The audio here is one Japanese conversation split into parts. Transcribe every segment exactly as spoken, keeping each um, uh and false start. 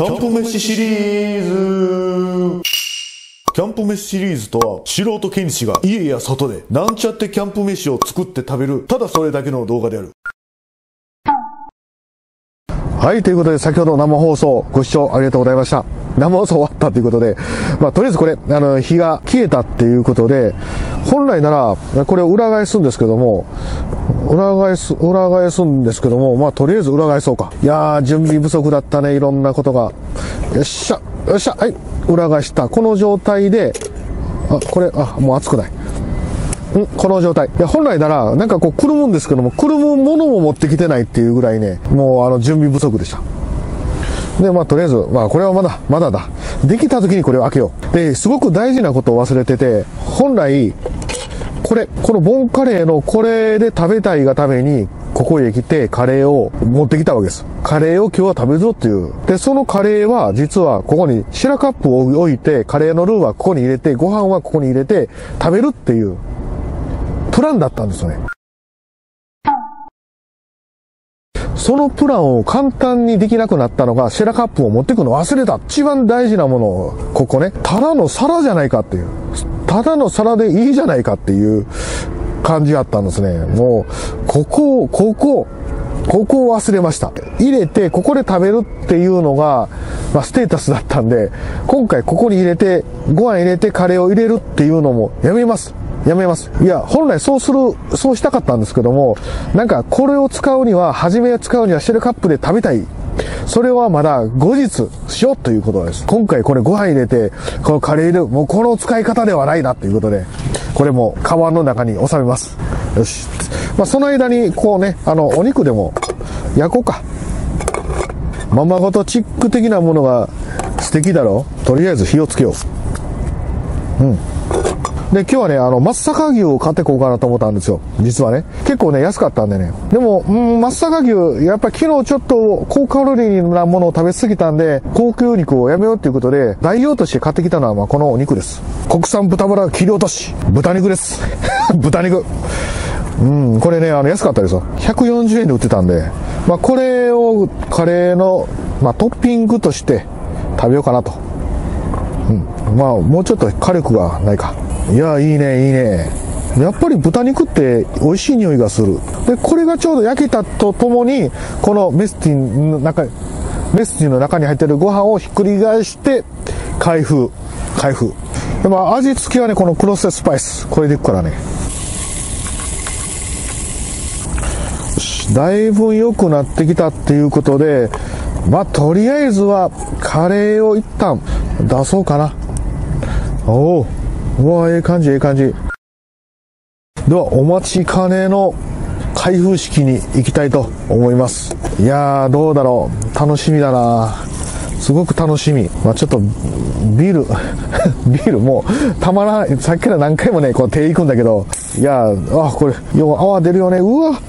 キャンプ飯シリーズ。キャンプ飯シリーズとは、素人剣士が家や外でなんちゃってキャンプ飯を作って食べる、ただそれだけの動画である。はい、ということで先ほど生放送ご視聴ありがとうございました。生放送終わったということで、まあとりあえずこれ、あの、火が消えたっていうことで、本来ならこれを裏返すんですけども、裏返す、裏返すんですけども、まあとりあえず裏返そうか。いやー、準備不足だったね、いろんなことが。よっしゃ、よっしゃ、はい、裏返した。この状態で、あ、これ、あ、もう熱くない。んこの状態。いや、本来なら、なんかこう、くるむんですけども、くるむものも持ってきてないっていうぐらいね、もうあの、準備不足でした。で、まあ、とりあえず、まあ、これはまだ、まだだ。できた時にこれを開けよう。で、すごく大事なことを忘れてて、本来、これ、このボンカレーのこれで食べたいがために、ここへ来てカレーを持ってきたわけです。カレーを今日は食べるぞっていう。で、そのカレーは実はここにシラカップを置いて、カレーのルーはここに入れて、ご飯はここに入れて食べるっていうプランだったんですよね。そのプランを簡単にできなくなったのが、シェラカップを持ってくの忘れた。一番大事なものを、ここね、ただの皿じゃないかっていう。ただの皿でいいじゃないかっていう感じだったんですね。もう、ここを、ここ、ここを忘れました。入れて、ここで食べるっていうのが、まあ、ステータスだったんで、今回ここに入れて、ご飯入れてカレーを入れるっていうのもやめます。やめます。いや、本来そうする、そうしたかったんですけども、なんかこれを使うには、初め使うにはシェルカップで食べたい。それはまだ後日しようということです。今回これご飯入れて、このカレー入れる、もうこの使い方ではないなということで、これも皮の中に収めます。よし。まあその間に、こうね、あの、お肉でも焼こうか。ままごとチック的なものが素敵だろう。とりあえず火をつけよう。うん。で、今日はね、あの、松阪牛を買ってこうかなと思ったんですよ。実はね。結構ね、安かったんでね。でも、うん、松阪牛、やっぱり昨日ちょっと高カロリーなものを食べ過ぎたんで、高級肉をやめようっていうことで、代用として買ってきたのは、まあ、このお肉です。国産豚バラ切り落とし。豚肉です。豚肉。うん、これね、あの、安かったですよ。ひゃくよんじゅうえんで売ってたんで、まあ、これをカレーの、まあ、トッピングとして食べようかなと。うん。まあ、もうちょっと火力がないか。いや、いいね、いいね。やっぱり豚肉って美味しい匂いがする。で、これがちょうど焼けたとともに、このメスティンの中、メスティンの中に入ってるご飯をひっくり返して、開封。開封。で、まあ、味付けはね、このクロススパイス。これでいくからね。よし、だいぶ良くなってきたっていうことで、まあ、とりあえずは、カレーを一旦出そうかな。おお。うわ、ええ感じ、ええ感じ。では、お待ちかねの開封式に行きたいと思います。いやー、どうだろう。楽しみだな。すごく楽しみ。まあ、ちょっと、ビール、ビールもう、たまらない。さっきから何回もね、こう手行くんだけど、いやー、あ、これ、よう、泡出るよね。うわ。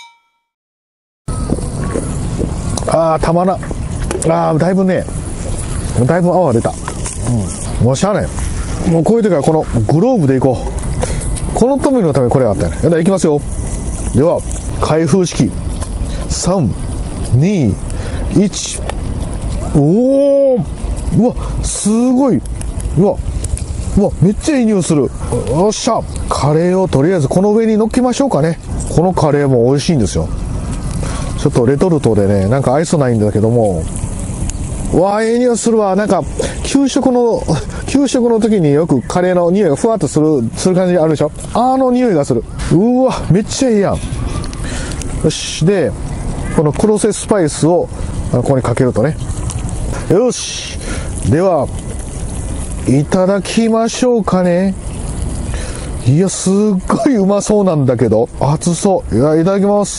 あー、たまらん。あー、だいぶね、だいぶ泡出た。うん。もうしゃあない。もうこういう時はこのグローブでいこう。このためのためにこれがあったよね。やだ、いきますよ。では、開封式。さん、に、いち。おー、うわ、すごい。うわ、うわ、めっちゃいい匂いする。よっしゃ。カレーをとりあえずこの上に乗っけましょうかね。このカレーも美味しいんですよ。ちょっとレトルトでね、なんか愛想ないんだけども、うわー、ええ匂いするわ。なんか、給食の、給食の時によくカレーの匂いがふわっとする、する感じあるでしょ。あの匂いがする。うわ、めっちゃいいやん。よし。で、このクロセスパイスを、ここにかけるとね。よし。では、いただきましょうかね。いや、すっごいうまそうなんだけど。熱そう。いや、いただきます。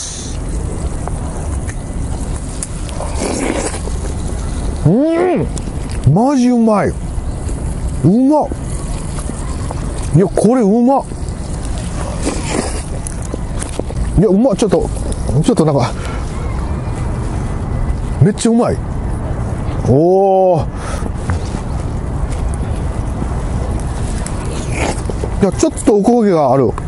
うん、マジうまい。うまっ。いや、これうまっ。いや、うまっ。ちょっと、ちょっとなんか、めっちゃうまい。おー。いや、ちょっとおこげがある。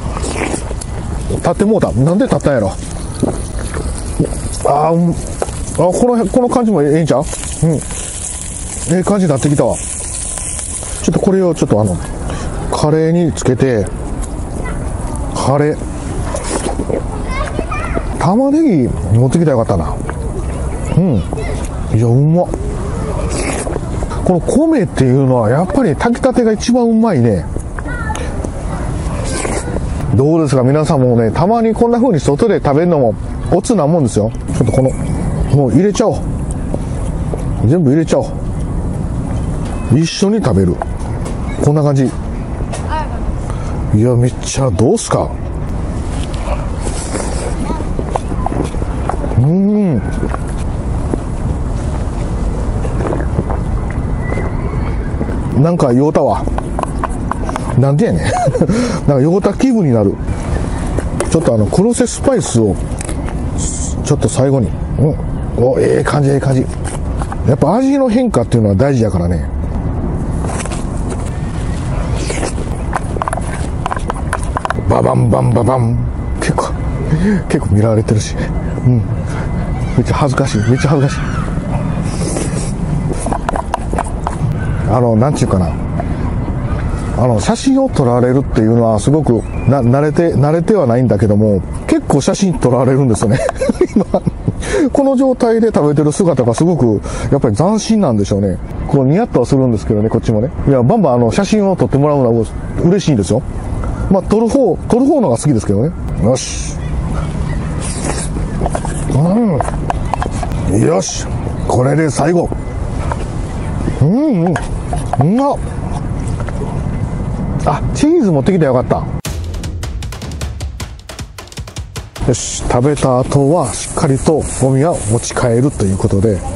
立ってもうた。なんで立ったんやろ。あー、うん。 あ、この、この感じもええんちゃう？うん。ええ感じになってきたわ。ちょっとこれをちょっとあの、カレーにつけて、カレー。玉ねぎ持ってきたらよかったな。うん。いや、うまっ。この米っていうのはやっぱり炊きたてが一番うまいね。どうですか皆さんもね、たまにこんな風に外で食べるのもおつなもんですよ。ちょっとこの、もう入れちゃおう。全部入れちゃおう。一緒に食べる。こんな感じ。いや、めっちゃ、どうすか？うーん。なんか酔うたわ。なんでやねん。なんか酔うた気分になる。ちょっとあの、クロセスパイスを、ちょっと最後に。うん。お、ええ感じ、ええ感じ。やっぱ味の変化っていうのは大事やからね。ババンバンババン。結構、結構見られてるし。うん。めっちゃ恥ずかしい。めっちゃ恥ずかしい。あの、なんちゅうかな。あの、写真を撮られるっていうのはすごくな、慣れて、慣れてはないんだけども、結構写真撮られるんですよね。今、この状態で食べてる姿がすごく、やっぱり斬新なんでしょうね。こう、ニヤッとはするんですけどね、こっちもね。いや、バンバンあの、写真を撮ってもらうのは嬉しいんですよ。まあ、撮る方、撮る方のが好きですけどね。よし。うん。よし。これで最後。うん、うん。うまっ。あ、チーズ持ってきたらよかった。よし、食べた後はしっかりとゴミは持ち帰るということで、